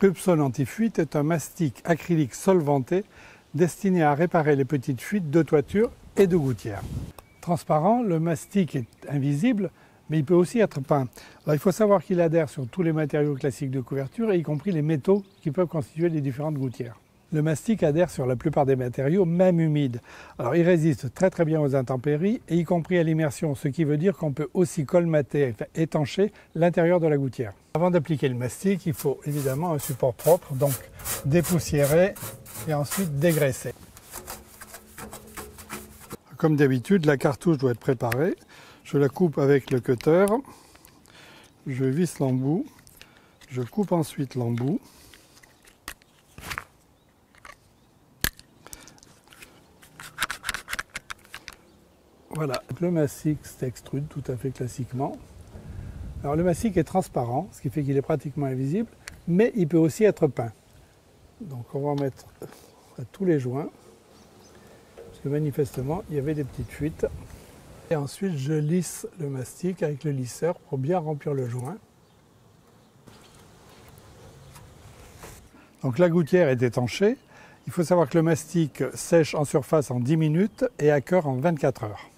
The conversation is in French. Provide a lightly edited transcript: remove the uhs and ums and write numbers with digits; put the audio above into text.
Pubsol Anti-Fuite est un mastic acrylique solventé destiné à réparer les petites fuites de toiture et de gouttière. Transparent, le mastic est invisible, mais il peut aussi être peint. Alors, il faut savoir qu'il adhère sur tous les matériaux classiques de couverture, y compris les métaux qui peuvent constituer les différentes gouttières. Le mastic adhère sur la plupart des matériaux, même humides. Alors, il résiste très très bien aux intempéries, et y compris à l'immersion, ce qui veut dire qu'on peut aussi colmater, étancher l'intérieur de la gouttière. Avant d'appliquer le mastic, il faut évidemment un support propre, donc dépoussiérer et ensuite dégraisser. Comme d'habitude, la cartouche doit être préparée. Je la coupe avec le cutter, je visse l'embout, je coupe ensuite l'embout. Voilà, le mastic s'extrude tout à fait classiquement. Alors le mastic est transparent, ce qui fait qu'il est pratiquement invisible, mais il peut aussi être peint. Donc on va en mettre à tous les joints, parce que manifestement il y avait des petites fuites. Et ensuite je lisse le mastic avec le lisseur pour bien remplir le joint. Donc la gouttière est étanchée. Il faut savoir que le mastic sèche en surface en 10 minutes et à cœur en 24 heures.